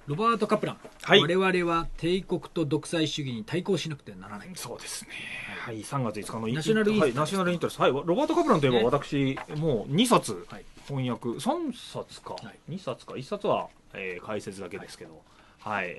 ロバート・カプラン、 はい、 我々は帝国と独裁主義に対抗しなくてはならない。 そうですね。はい、3月5日のナショナルインタレスト、 ナショナルインタレスト、はい、ロバート・カプランといえば私、もう2冊翻訳、3冊か、2冊か、1冊は、解説だけですけど、はい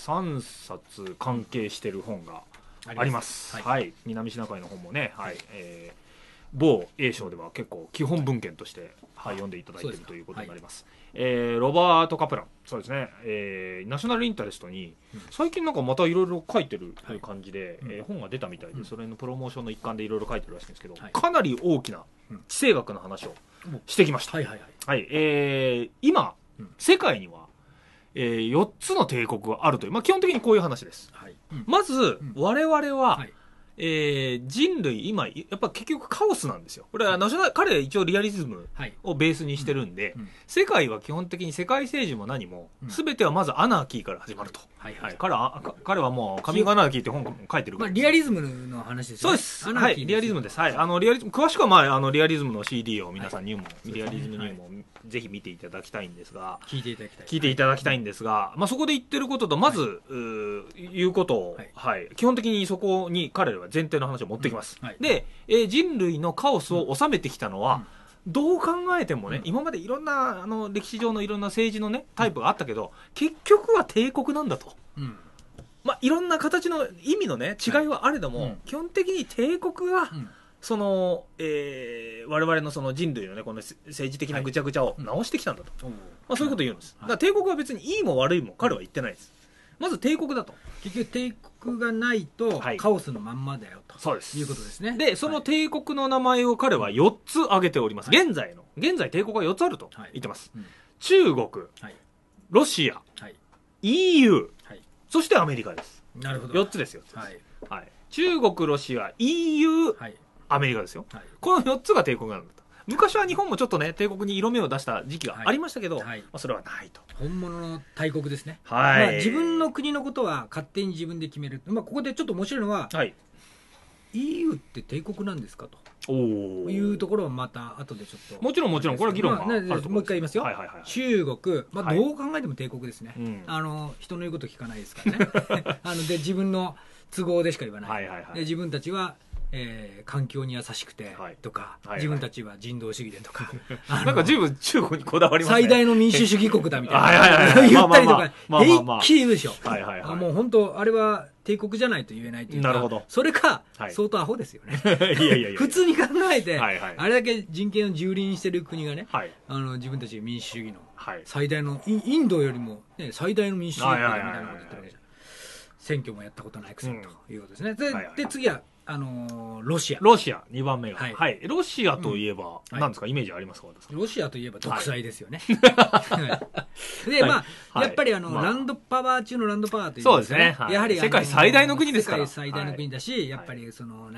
3冊関係してる本があります。はい、南シナ海の本もね、はい某 A 賞では結構基本文献として、読んでいただいているということになります。ロバート・カプラン、そうですね、ナショナルインタレストに最近なんかまたいろいろ書いてるという感じで、本が出たみたいで、それのプロモーションの一環でいろいろ書いてるらしいんですけど、かなり大きな地政学の話をしてきました。今、世界には、4つの帝国があるという、基本的にこういう話です。まず、我々は、人類今やっぱ結局カオスなんですよ。これは彼は一応リアリズムをベースにしてるんで、世界は基本的に世界政治も何も全てはまずアナーキーから始まると。彼はもうカミングアナーキーって本を書いてるから、 リアリズムの話ですよね。 そうです。リアリズムです。リアリズム詳しくはリアリズムの CD を皆さんリアリズム入門ぜひ見ていただきたいんですが、聞いていただきたいんですが、そこで言ってることとまず言うことを、基本的にそこに彼らは前提の話を持ってきます。で、人類のカオスを収めてきたのは、どう考えてもね、今までいろんな歴史上のいろんな政治のねタイプがあったけど、結局は帝国なんだと。いろんな形の意味のね違いはあれども、基本的に帝国がその我々のその人類のねこの政治的なぐちゃぐちゃを直してきたんだと、そういうことを言うんです。だから帝国は別にいいも悪いも彼は言ってないです。まず帝国だと。 結局帝国がないとカオスのまんまだよと、いうことですね。 でその帝国の名前を彼は4つ挙げております。現在帝国は4つあると言ってます。中国、ロシア、EU、そしてアメリカです。 なるほど。 4つですよ。中国、ロシア、EU、アメリカですよ。この4つが帝国なんだと。昔は日本もちょっとね帝国に色目を出した時期がありましたけど、それはないと。 本物の大国ですね。自分の国のことは勝手に自分で決める。ここでちょっと面白いのは、EU って帝国なんですかというところはまた後でちょっと。 もちろんこれは議論があると思います。 もう一回言いますよ。中国、どう考えても帝国ですね。人の言うこと聞かないですからね。で自分の都合でしか言わない。で自分たちは環境に優しくてとか、自分たちは人道主義でとか、 なんか十分中国にこだわりますね。 最大の民主主義国だみたいな言ったりとか平気で言うでしょ。もう本当あれは帝国じゃないと言えないというか、それか相当アホですよね。普通に考えてあれだけ人権を蹂躙してる国がね、自分たちが民主主義の最大のインドよりも最大の民主主義国だみたいなこと言ってるわけじゃん。選挙もやったことないくせにということですね。で次はロシア 2番目が、ロシアといえば何ですか、イメージありますか？ ロシアといえば独裁ですよね。でやっぱりランドパワー中のランドパワーというそうですね。 やはり世界最大の国ですから。 世界最大の国だし、やっぱりその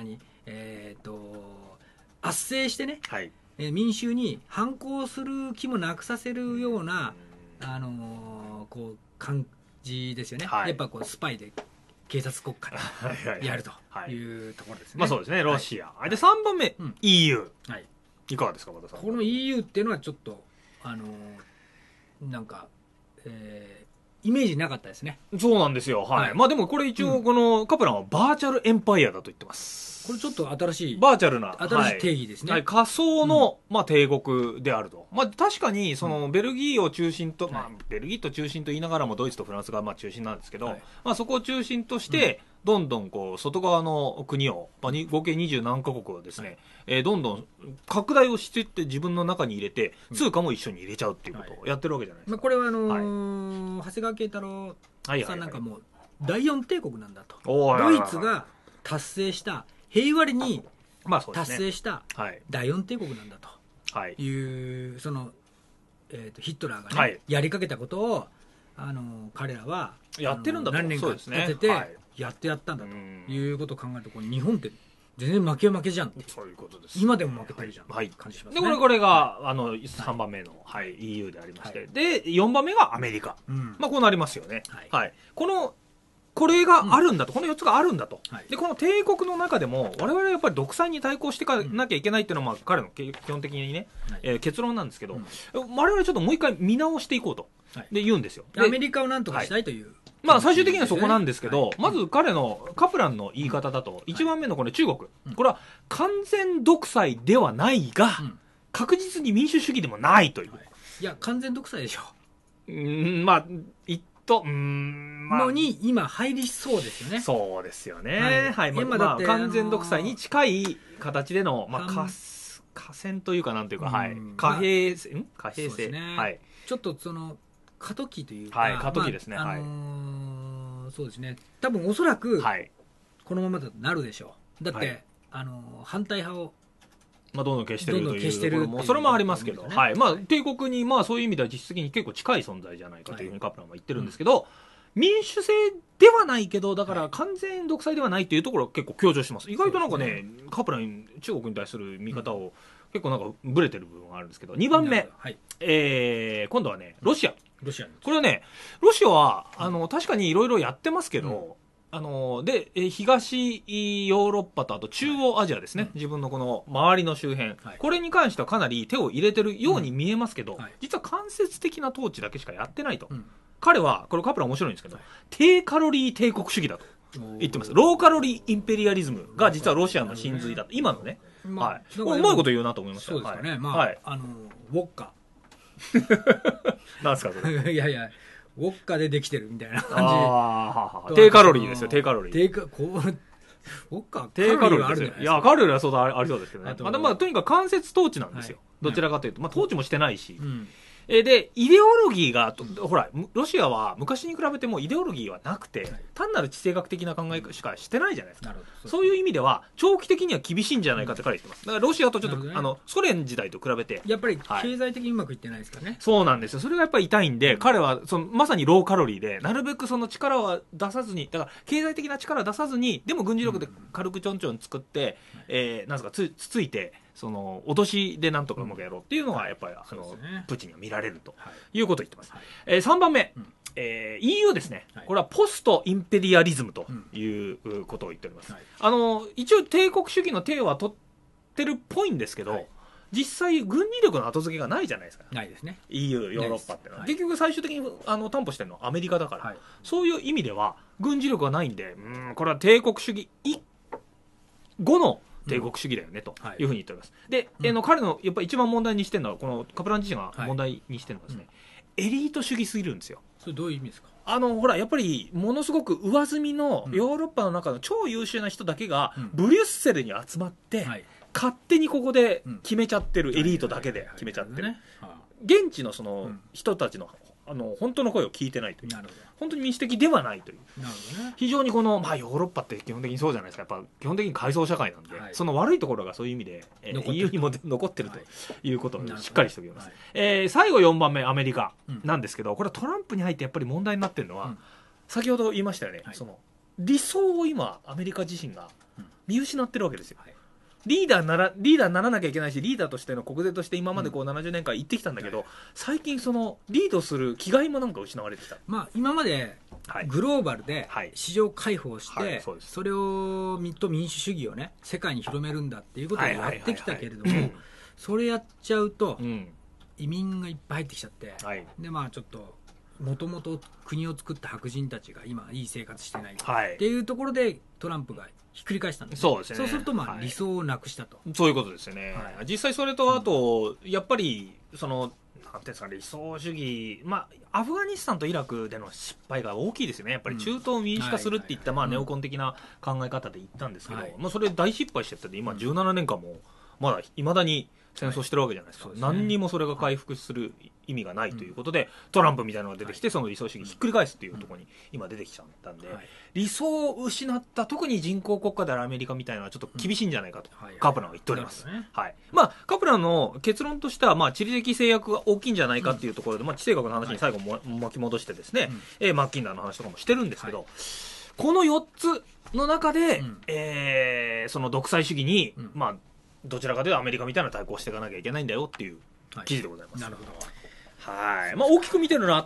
圧政してね、民衆に反抗する気もなくさせるようなこう感じですよね。やっぱこうスパイで警察国家でやるというところですね。 そうですね、ロシア。で3番目 EU。いかがですか、和田さん。 この EU っていうのはちょっとなんかイメージなかったですね。 そうなんですよ。でもこれ一応このカプランはバーチャルエンパイアだと言ってます。 これちょっと新しいバーチャルな新しい定義ですね。 仮想の帝国であると。確かにそのベルギーを中心とベルギーと中心と言いながらもドイツとフランスが中心なんですけど、そこを中心としてどんどんこう外側の国を合計20何カ国をですね、どんどん拡大をしていって自分の中に入れて通貨も一緒に入れちゃうっていうことをやってるわけじゃないですか。 これは長谷川慶太郎さんなんかも第四帝国なんだと。ドイツが達成した平和に達成した第四帝国なんだというそのヒトラーがねやりかけたことを彼らはやってるんだと。 何年か立ててやったんだということを考えると、日本って全然負けじゃんって。 そういうことです。 今でも負けてるじゃんって感じしますね。 でこれが3番目の EU でありまして、で4番目がアメリカ。こうなりますよね。このこれがあるんだと、この4つがあるんだと。で、この帝国の中でも、我々はやっぱり独裁に対抗していかなきゃいけないっていうのは、彼の基本的にね、結論なんですけど、我々ちょっともう一回見直していこうと。で、言うんですよ。 アメリカをなんとかしたいという。 まあ最終的にはそこなんですけど、まず彼のカプランの言い方だと、1番目のこれ中国。これは完全独裁ではないが、確実に民主主義でもないという。 いや、完全独裁でしょ。 まあ、 まあ、に今入りそうですよね。 そうですよね。はい。まあ、完全独裁に近い形での、まあ、河川というかなんというか、はい。貨幣制。 はい。ちょっとその、過渡期というか。 はい、過渡期ですね。はい。 そうですね。多分おそらく、このままだとなるでしょう。だって、反対派を、 まあ、どんどん消してるというところも、それもありますけど、はい。まあ、帝国に、まあ、そういう意味では実質的に結構近い存在じゃないかというふうにカプランは言ってるんですけど、民主制ではないけど、だから完全独裁ではないっていうところは結構強調してます。意外となんかね、カプラン、中国に対する見方を結構なんかブレてる部分があるんですけど、2番目、今度はね、ロシア。これはね、ロシアは、確かにいろいろやってますけど、で、東ヨーロッパとあと中央アジアですね。自分のこの周りの周辺。これに関してはかなり手を入れてるように見えますけど、実は間接的な統治だけしかやってないと。彼は、これカプラン面白いんですけど、低カロリー帝国主義だと言ってます。ローカロリーインペリアリズムが実はロシアの真髄だと。今のね。はい。うまいこと言うなと思いました。 そうですかね。まあ、ウォッカ。 なんすかそれ。 いやいや。ウォッカでできてるみたいな感じ。低カロリーですよ、低カロリー。 ウォッカ低カロリーですよ。いや、カロリーはそうだ、ありそうですけどね。まあ、とにかく間接統治なんですよ。どちらかというと。まあ、統治もしてないし。で、イデオロギーが、ほら、ロシアは昔に比べてもイデオロギーはなくて、単なる地政学的な考えしかしてないじゃないですか。そういう意味では、長期的には厳しいんじゃないかって彼言ってます。だからロシアとちょっと、ソ連時代と比べて。 やっぱり経済的にうまくいってないですかね。 そうなんですよ。それがやっぱり痛いんで、彼は、まさにローカロリーで、なるべくその力は出さずに、だから経済的な力は出さずに、でも軍事力で軽くちょんちょん作って、なんすか、つついて、脅しでなんとかうまくやろうっていうのが、やっぱり、プーチンには見られるということを言ってます。3番目、EU ですね。これはポストインペリアリズムということを言っております。一応帝国主義の体は取ってるっぽいんですけど、実際軍事力の後付けがないじゃないですか。 ないですね。 EU、ヨーロッパってのは。結局最終的に担保してるのはアメリカだから、そういう意味では軍事力がないんで、これは帝国主義後の帝国主義だよねというふうに言っております。で、彼のやっぱり一番問題にしてるのは、このカプラン自身が問題にしてるのはですね、エリート主義すぎるんですよ。 それどういう意味ですか？ ほら、やっぱりものすごく上積みのヨーロッパの中の超優秀な人だけがブリュッセルに集まって、勝手にここで決めちゃってる、エリートだけで決めちゃってる。現地のその人たちの本当の声を聞いてないという。本当に民主的ではないという。非常にこの、まあヨーロッパって基本的にそうじゃないですか。やっぱ基本的に階層社会なんで、その悪いところがそういう意味で EU にも残ってるということをしっかりしておきます。最後4番目、アメリカなんですけど、これはトランプに入ってやっぱり問題になってるのは、先ほど言いましたよね。その理想を今、アメリカ自身が見失ってるわけですよ。リーダーにならなきゃいけないし、リーダーとしての国税として今までこう70年間言ってきたんだけど、最近そのリードする気概もなんか失われてきた。 まあ今までグローバルで市場開放して、それを民主主義をね、世界に広めるんだっていうことをやってきたけれども、それやっちゃうと、移民がいっぱい入ってきちゃって、でまあちょっと、もともと国を作った白人たちが今いい生活してないっていうところでトランプがひっくり返したんです。 そうですね。 そうするとまあ理想をなくしたと。 そういうことですよね。実際それとあと、やっぱりそのなんていうんですか、理想主義、まあアフガニスタンとイラクでの失敗が大きいですよね。やっぱり中東を民主化するっていったまあネオコン的な考え方で言ったんですけど、まあそれ大失敗しちゃってて、今17年間もまだ未だに戦争してるわけじゃないですか。何にもそれが回復する意味がないということで、トランプみたいなのが出てきて、その理想主義ひっくり返すっていうところに今出てきちゃったんで、理想を失った、特に人工国家であるアメリカみたいなのはちょっと厳しいんじゃないかと、カプランは言っております。はい。まあ、カプランの結論としては、まあ、地理的制約が大きいんじゃないかっていうところで、まあ、地政学の話に最後も巻き戻してですね、マッキンダーの話とかもしてるんですけど、この4つの中で、その独裁主義に、まあ、どちらかというとアメリカみたいな対抗していかなきゃいけないんだよっていう記事でございます。なるほど。はい。まあ大きく見てるなっ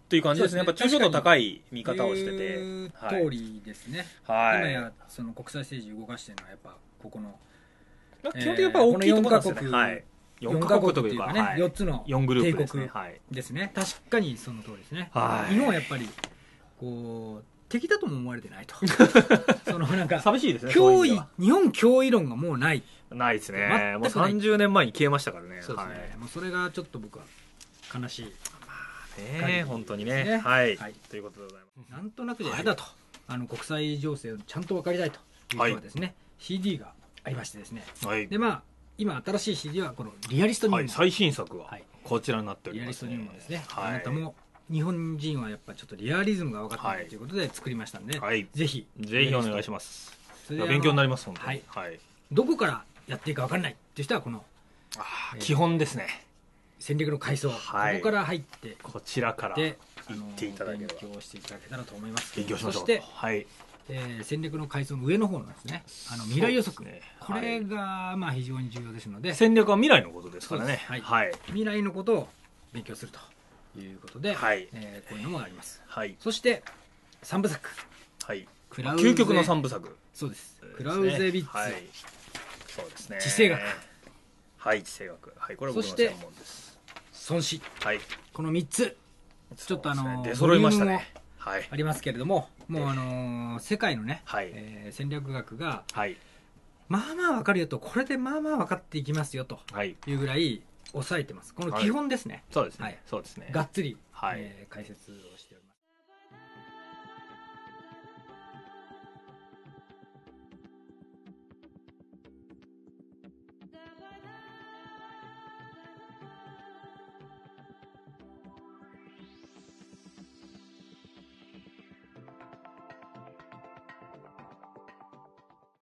っていう感じですね。やっぱ抽象度高い見方をしてて。 いう通りですね。 はい。 今やその国際政治動かしてるのはやっぱここの基本的にやっぱ大きいところなんですよね。はい。 4カ国というかね、4つの 4グループ帝国ですね。確かにその通りですね。日本はやっぱりこう敵だとも思われてないと。そのなんか寂しいですね。 脅威、日本脅威論がもうない。 ないですね。もう30年前に消えましたからね。 そうですね。もうそれがちょっと僕は悲しい。 ね、本当にね。はい。ということでございます。 なんとなくじゃ嫌だと、国際情勢をちゃんと分かりたいという人はですね、CD がありましてですね。で、まあ、今新しい CD はこのリアリスト入門。 最新作はこちらになっております。 リアリスト入門ですね。あなたも日本人はやっぱちょっとリアリズムが分かってないということで作りましたんで、ぜひお願いします。勉強になります、本当に。 どこからやっていいか分かんないっていう人はこの基本ですね。 戦略の階層、ここから入ってこちらから行っていただければ勉強していただけたらと思います。 勉強しましょう。 そして戦略の階層の上の方のですね、未来予測、これがまあ非常に重要ですので、 戦略は未来のことですからね。 未来のことを勉強するということで、こういうのもあります。そして3部作、 究極の3部作、 そうです。クラウゼビッツ、 そうですね、 地政学、 地政学、これは僕の専門です。 孫子、この3つちょっと出揃いましたね。 ありますけれども、もう世界のね、戦略学がまあまあ分かるよと、これでまあまあ分かっていきますよというぐらい抑えてます。この基本ですね。 そうですね。 がっつり解説をしております。